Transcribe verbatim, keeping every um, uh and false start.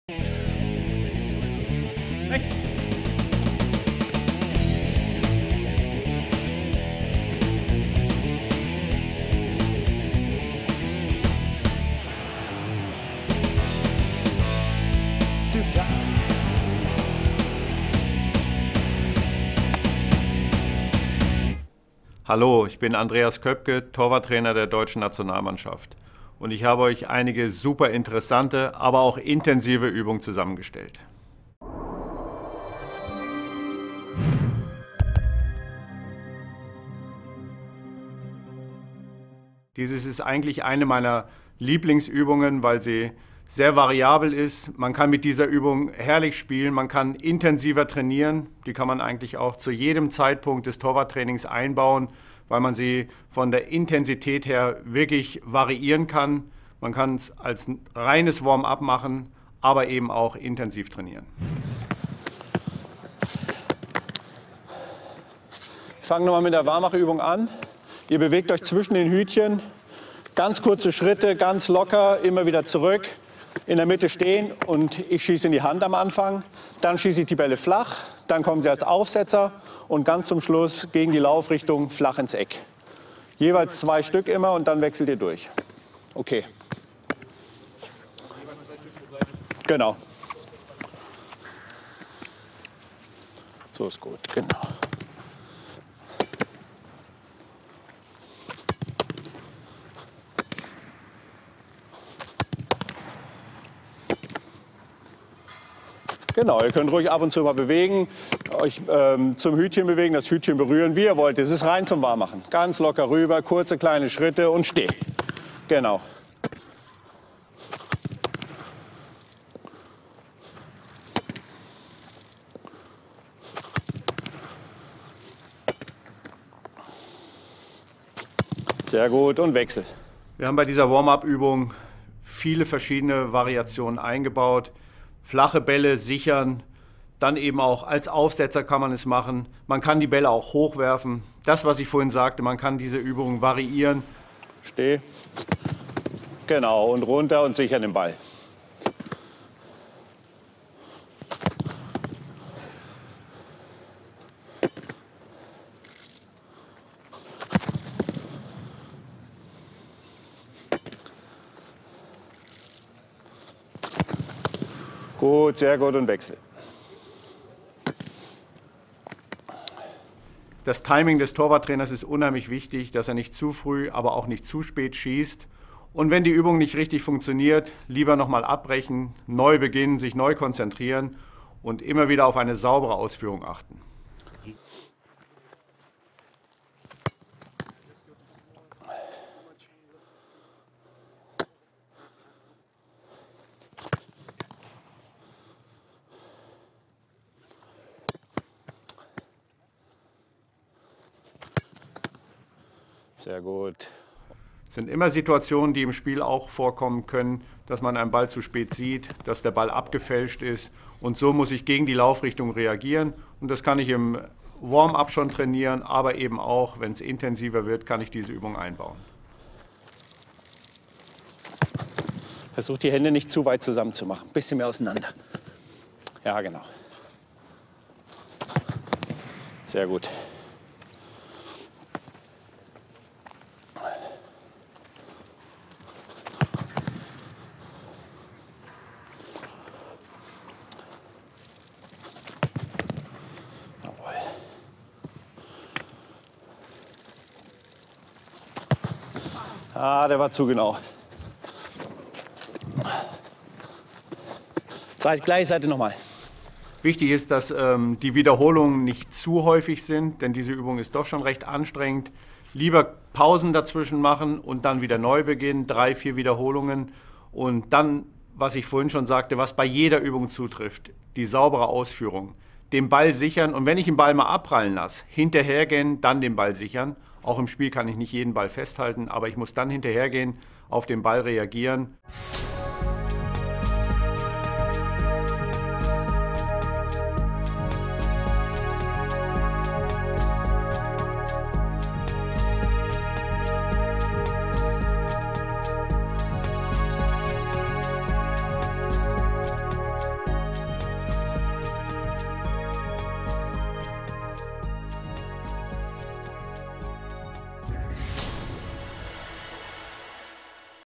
Rechts. Hallo, ich bin Andreas Köpke, Torwarttrainer der deutschen Nationalmannschaft. Und ich habe euch einige super interessante, aber auch intensive Übungen zusammengestellt. Dieses ist eigentlich eine meiner Lieblingsübungen, weil sie sehr variabel ist. Man kann mit dieser Übung herrlich spielen, man kann intensiver trainieren. Die kann man eigentlich auch zu jedem Zeitpunkt des Torwarttrainings einbauen, weil man sie von der Intensität her wirklich variieren kann. Man kann es als reines Warm-up machen, aber eben auch intensiv trainieren. Ich fange nochmal mit der Warmachübung an. Ihr bewegt euch zwischen den Hütchen. Ganz kurze Schritte, ganz locker, immer wieder zurück. In der Mitte stehen und ich schieße in die Hand am Anfang. Dann schieße ich die Bälle flach, dann kommen sie als Aufsetzer und ganz zum Schluss gegen die Laufrichtung flach ins Eck. Jeweils zwei Stück immer und dann wechselt ihr durch. Okay. Genau. So ist gut, genau. Genau, ihr könnt ruhig ab und zu mal bewegen, euch ähm, zum Hütchen bewegen, das Hütchen berühren, wie ihr wollt. Es ist rein zum Warmmachen. Ganz locker rüber, kurze kleine Schritte und steh. Genau. Sehr gut und Wechsel. Wir haben bei dieser Warm-up-Übung viele verschiedene Variationen eingebaut. Flache Bälle sichern, dann eben auch als Aufsetzer kann man es machen. Man kann die Bälle auch hochwerfen. Das, was ich vorhin sagte, man kann diese Übungen variieren. Steh. Genau, und runter und sichern den Ball. Gut, sehr gut und Wechsel. Das Timing des Torwarttrainers ist unheimlich wichtig, dass er nicht zu früh, aber auch nicht zu spät schießt. Und wenn die Übung nicht richtig funktioniert, lieber nochmal abbrechen, neu beginnen, sich neu konzentrieren und immer wieder auf eine saubere Ausführung achten. Sehr gut. Es sind immer Situationen, die im Spiel auch vorkommen können, dass man einen Ball zu spät sieht, dass der Ball abgefälscht ist. Und so muss ich gegen die Laufrichtung reagieren. Und das kann ich im Warm-up schon trainieren, aber eben auch, wenn es intensiver wird, kann ich diese Übung einbauen. Versucht die Hände nicht zu weit zusammen zu machen. Ein bisschen mehr auseinander. Ja, genau. Sehr gut. Ah, der war zu genau. Seite, gleiche Seite nochmal. Wichtig ist, dass ähm, die Wiederholungen nicht zu häufig sind, denn diese Übung ist doch schon recht anstrengend. Lieber Pausen dazwischen machen und dann wieder neu beginnen, drei, vier Wiederholungen. Und dann, was ich vorhin schon sagte, was bei jeder Übung zutrifft, die saubere Ausführung. Den Ball sichern und wenn ich den Ball mal abprallen lasse, hinterhergehen, dann den Ball sichern. Auch im Spiel kann ich nicht jeden Ball festhalten, aber ich muss dann hinterhergehen, auf den Ball reagieren.